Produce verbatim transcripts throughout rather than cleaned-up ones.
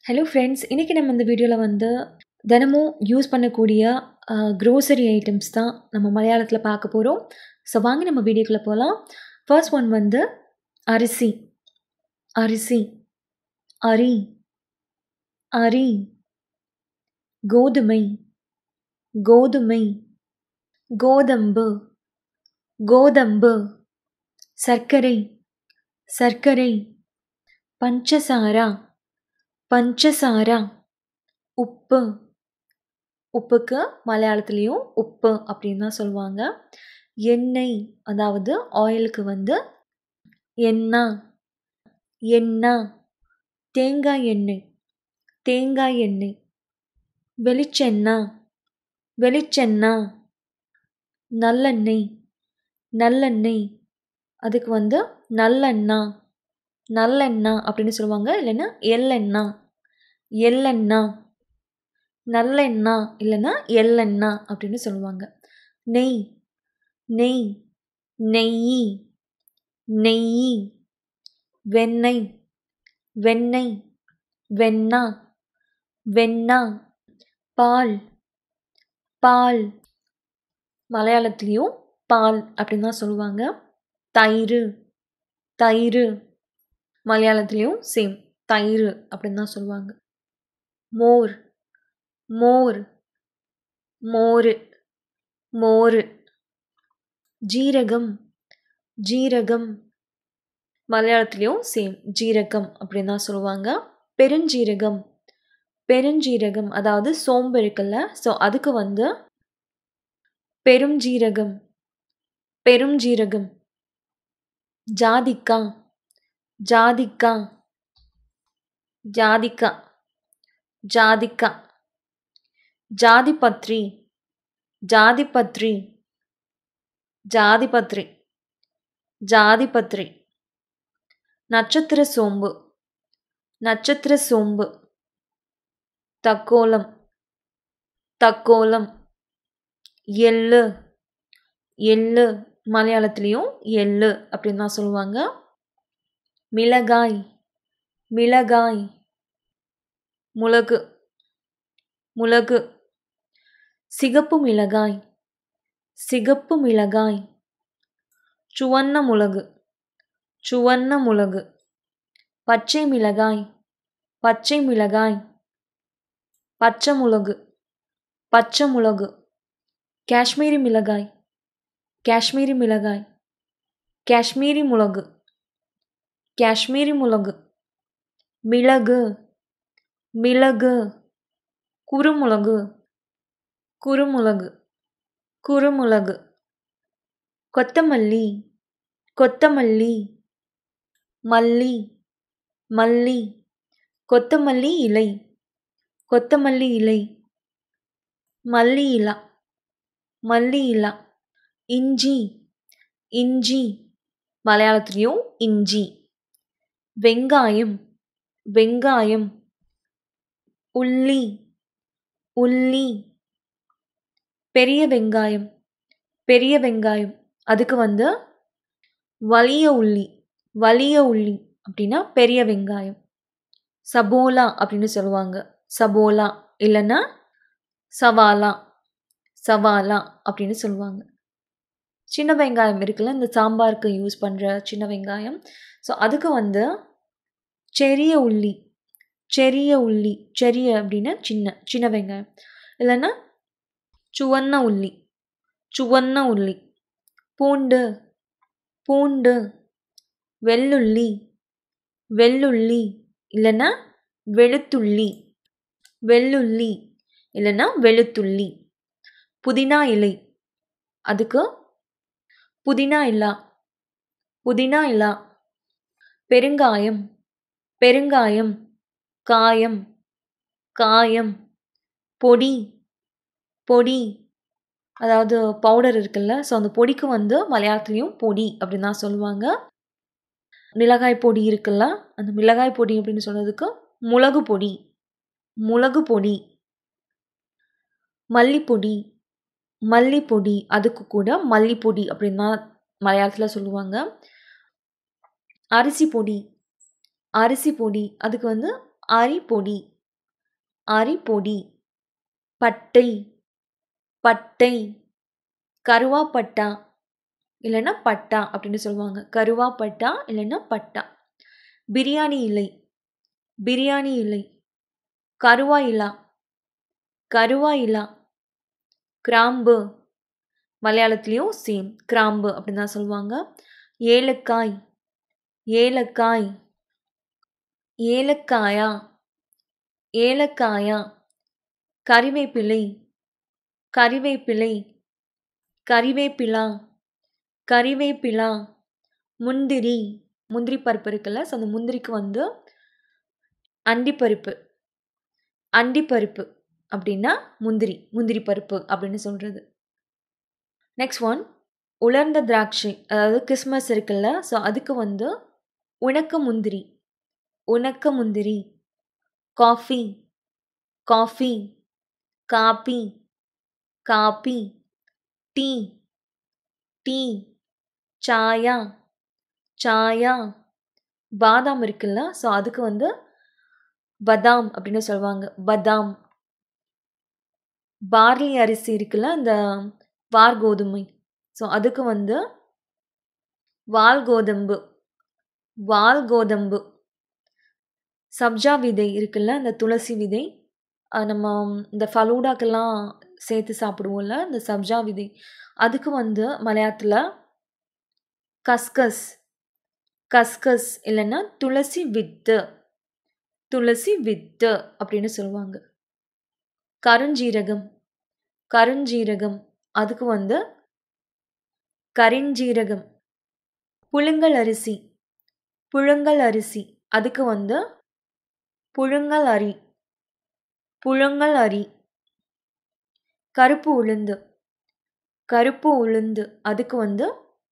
Hello friends, இன்னைக்கு நம்ம இந்த வீடியோல வந்து தினமும் யூஸ் பண்ணக்கூடிய grocery items தான் நம்ம மலையாளத்துல பார்க்க போறோம். சோ வாங்க நம்ம வீடியோக்குள்ள போலாம். First one வந்து அரிசி. அரிசி. அரி. அரி. கோதுமை. கோதுமை. கோதம்பு. கோதம்பு. சர்க்கரை. சர்க்கரை. பஞ்சசாரா. பஞ்சசாரா. உப்பு. உப்புக்கு மலையாளத்திலயும் உப்பு அப்படின்னு தான் சொல்லுவாங்க. எண்ணெய் அதாவது ஆயிலுக்கு வந்து எண்ணெய். எண்ணெய். தேங்காய் எண்ணெய். தேங்காய் எண்ணெய். வெளிச்செண்ணெய். வெளிச்செண்ணெய். நல்லெண்ணெய். நல்லெண்ணெய். அதுக்கு வந்து நல்லெண்ணெய். நல்லெண்ணெய் அப்படின்னு சொல்லுவாங்க. இல்லைன்னா எள்ளெண்ணெய். எள்ளெண்ணெய். நல்லெண்ணெய் இல்லைன்னா எள்ளெண்ணெய் அப்படின்னு சொல்லுவாங்க. நெய். நெய். நெய். நெய். வெண்ணெய். வெண்ணெய். வெண்ணெய். வெண்ணெய். பால். பால். மலையாளத்திலையும் பால் அப்படின்னு தான் சொல்லுவாங்க. தயிர். தயிர். மலையாளத்திலையும் சேம் தயிர் அப்படின்னு தான் சொல்லுவாங்க. மோர். மோர். மோர். மோர். ஜீரகம். ஜீரகம். மலையாளத்திலையும் சேம் ஜீரகம் அப்படின்னு தான் சொல்லுவாங்க. பெருஞ்சீரகம். பெருஞ்சீரகம் அதாவது சோம்பு இருக்குல்ல, ஸோ அதுக்கு வந்து பெரும் ஜீரகம். பெரும் ஜீரகம். ஜாதிக்கா. ஜாதிக்கா. ஜாதிக்கா. ஜாதிக்கா. ஜாதிபத்ரி. ஜாதிபத்ரி. ஜாதிபத்ரி. ஜாதிபத்ரி. நட்சத்திர சோம்பு. நட்சத்திர சோம்பு. தக்கோலம். தக்கோலம். எள்ளு. எள்ளு மலையாளத்திலையும் எள்ளு அப்படின்னு தான் சொல்லுவாங்க. மிளகாய். மிளகாய். முளகு. முளகு. சிகப்பு மிளகாய். சிகப்பு மிளகாய். சுவண்ண முளகு. சுவண்ண முளகு. பச்சை மிளகாய். பச்சை மிளகாய். பச்சை முளகு. பச்சை முளகு. காஷ்மீரி மிளகாய். காஷ்மீரி மிளகாய். காஷ்மீரி முளகு. காஷ்மீரி முளகு. மிளகு. மிளகு. குறுமுளகு. குறுமுளகு. குறுமுளகு. கொத்தமல்லி. கொத்தமல்லி. மல்லி. மல்லி. கொத்தமல்லி இலை. கொத்தமல்லி இலை. மல்லி இலா. மல்லி இலா. இஞ்சி. இஞ்சி மலையாளத்திலையும் இஞ்சி. வெங்காயம். வெங்காயம். உள்ளி. உள்ளி. பெரிய வெங்காயம். பெரிய வெங்காயம் அதுக்கு வந்து வலிய உள்ளி. வலிய உள்ளி அப்படின்னா பெரிய வெங்காயம். சபோலா அப்படின்னு சொல்லுவாங்க. சபோலா இல்லைன்னா சவாலா. சவாலா அப்படின்னு சொல்லுவாங்க. சின்ன வெங்காயம் இருக்குல்ல, இந்த சாம்பாருக்கு யூஸ் பண்ணுற சின்ன வெங்காயம். ஸோ அதுக்கு வந்து செரிய உள்ளி. செரிய உள்ளி. செரிய அப்படின்னா சின்ன சின்ன வெங்காயம். இல்லைன்னா சுவண்ண உள்ளி. சுவண்ண உள்ளி. பூண்டு. பூண்டு. வெள்ளுள்ளி. வெள்ளுள்ளி இல்லைன்னா வெளுத்துள்ளி. வெள்ளுள்ளி இல்லைன்னா வெளுத்துள்ளி. புதினா இலை. அதுக்கு புதினா இல்லா. புதினா இல்லா. பெருங்காயம். பெருங்காயம். காயம். காயம். பொடி. பொடி அதாவது பவுடர் இருக்குல்ல, ஸோ அந்த பொடிக்கு வந்து மலையாளத்துலேயும் பொடி அப்படின்னு தான் சொல்லுவாங்க. மிளகாய் பொடி இருக்குல்ல, அந்த மிளகாய் பொடி அப்படின்னு சொல்றதுக்கு முளகு பொடி. முளகு பொடி. மல்லிப்பொடி. மல்லிப்பொடி அதுக்கு கூட மல்லிப்பொடி அப்படின்னு தான் மலையாளத்தில் சொல்லுவாங்க. அரிசி பொடி. அரிசி பொடி அதுக்கு வந்து அரிப்பொடி. அரிப்பொடி, பட்டை, பட்டை, கருவாப்பட்டா இல்லைன்னா பட்டா அப்படின்னு சொல்லுவாங்க. கருவாப்பட்டா இல்லைன்னா பட்டா. பிரியாணி இலை, பிரியாணி இலை, கருவா இலா, கருவா இலா, கிராம்பு, மலையாளத்துலேயும் சேம் கிராம்பு அப்படின்னு தான் சொல்லுவாங்க. ஏலக்காய், ஏலக்காய், ஏலக்காயா, ஏலக்காயா, கறிவேப்பிலை, கறிவேப்பிலை, கறிவேப்பிலா, கறிவேப்பிலா, முந்திரி, முந்திரி பருப்பு இருக்குல்ல, ஸோ அந்த முந்திரிக்கு வந்து அண்டிப்பருப்பு, அண்டிப்பருப்பு அப்படின்னா முந்திரி, முந்திரி பருப்பு அப்படின்னு சொல்கிறது. நெக்ஸ்ட் ஒன் உலர்ந்த திராட்சை, அதாவது கிறிஸ்மஸ் இருக்குல்ல, ஸோ அதுக்கு வந்து உணக்க முந்திரி, உணக்க முந்திரி, காஃபி, காஃபி, காப்பி, காப்பி, டீ, டீ, சாயா, சாயா, பாதாம் இருக்குல்ல, ஸோ அதுக்கு வந்து பதாம் அப்படின்னு சொல்லுவாங்க. பதாம், பார்லி அரிசி இருக்குல்ல, அந்த வார் கோதுமை, ஸோ அதுக்கு வந்து வால் கோதம்பு, வால் கோதம்பு. சப்ஜா விதை இருக்குல்ல, அந்த துளசி விதை, நம்ம இந்த ஃபலூடாக்கெல்லாம் சேர்த்து சாப்பிடுவோம்ல, இந்த சப்ஜா விதை, அதுக்கு வந்து மலையாளத்தில் கஸ்கஸ், கஸ்கஸ் இல்லைன்னா துளசி வித்து, துளசி வித்து அப்படின்னு சொல்லுவாங்க. கருஞ்சீரகம், கருஞ்சீரகம், அதுக்கு வந்து கரிஞ்சீரகம். புழுங்கல் அரிசி, புழுங்கல் அரிசி, அதுக்கு வந்து புழுங்கல் அரி, புழுங்கல் அரி. கருப்பு உளுந்து, கருப்பு உளுந்து, அதுக்கு வந்து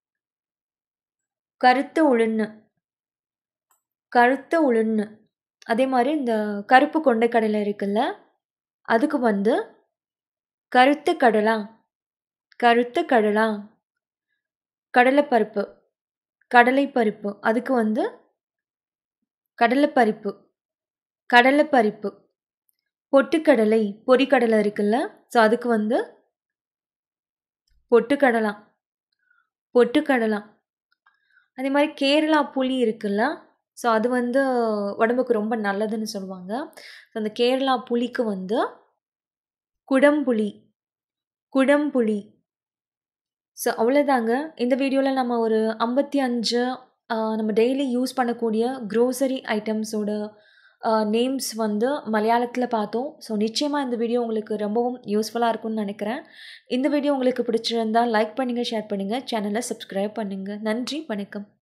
கருத்து உளுந்து, கருத்து உளுந்து. அதே மாதிரி இந்த கருப்பு கொண்டைக்கடலை இருக்குல்ல, அதுக்கு வந்து கருத்து கடலா, கருத்து கடலா. கடலைப்பருப்பு, கடலைப்பருப்பு, அதுக்கு வந்து கடலைப்பருப்பு, கடலைப்பருப்பு. பொட்டுக்கடலை, பொரிக்கடலை இருக்குல்ல, ஸோ அதுக்கு வந்து பொட்டுக்கடலா, பொட்டுக்கடலா. அதே மாதிரி கேரளா புளி இருக்குல்ல, ஸோ அது வந்து உடம்புக்கு ரொம்ப நல்லதுன்னு சொல்லுவாங்க. ஸோ அந்த கேரளா புளிக்கு வந்து குடம்புளி, குடம்புளி. ஸோ அவ்வளோதாங்க. இந்த வீடியோவில் நம்ம ஒரு ஐம்பத்தி அஞ்சு நம்ம டெய்லி யூஸ் பண்ணக்கூடிய க்ரோசரி ஐட்டம்ஸோட நேம்ஸ் வந்து மலையாளத்தில் பார்த்தோம். ஸோ நிச்சயமாக இந்த வீடியோ உங்களுக்கு ரொம்பவும் யூஸ்ஃபுல்லாக இருக்கும்னு நினைக்கிறேன். இந்த வீடியோ உங்களுக்கு பிடிச்சிருந்தால் லைக் பண்ணுங்கள், ஷேர் பண்ணுங்கள், சேனலை சப்ஸ்கிரைப் பண்ணுங்கள். நன்றி, வணக்கம்.